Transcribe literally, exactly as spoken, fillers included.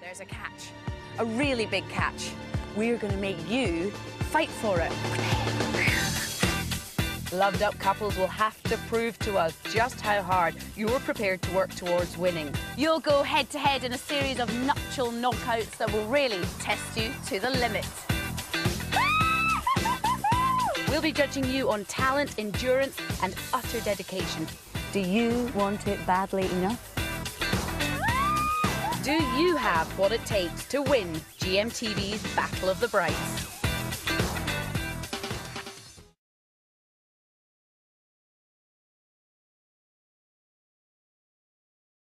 there's a catch. A really big catch. We're going to make you fight for it. Loved-up couples will have to prove to us just how hard you're prepared to work towards winning. You'll go head-to-head in a series of nuptial knockouts that will really test you to the limit. We'll be judging you on talent, endurance and utter dedication. Do you want it badly enough? Do you have what it takes to win G M T V's Battle of the Brides?